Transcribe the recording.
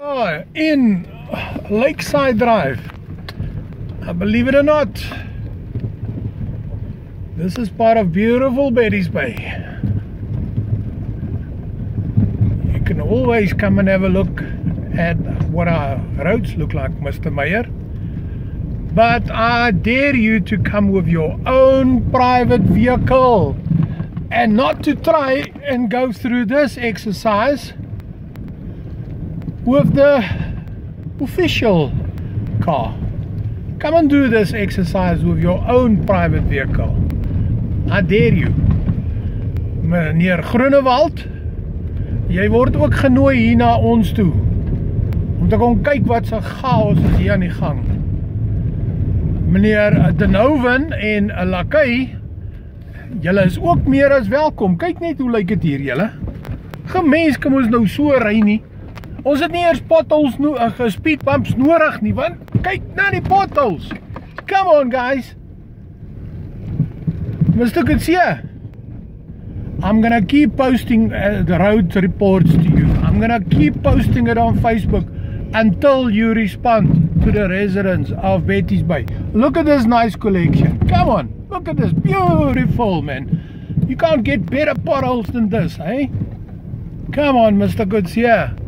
In Lakeside Drive, believe it or not, this is part of beautiful Betty's Bay. You can always come and have a look at what our roads look like, Mr. Mayor. But I dare you to come with your own private vehicle and not to try and go through this exercise with the official car. Come and do this exercise with your own private vehicle. I dare you. Meneer Groenewald, jy word ook genooi hier na ons toe om te kom kyk wat se chaos is hier aan die gang. Meneer Denhoven en Lakay, julle is ook meer as welkom. Kyk net hoe lyk dit hier, julle. Gemens kom ons nou so ry nie. Ons het nie eers potholes, speed bumps nodig nie, want kyk na die potholes. Come on, guys. Mr. Kutsia, I'm gonna keep posting the road reports to you. I'm gonna keep posting it on Facebook until you respond to the residents of Betty's Bay. Look at this nice collection. Come on, look at this. Beautiful, man. You can't get better potholes than this, eh? Come on, Mr. Kutsia.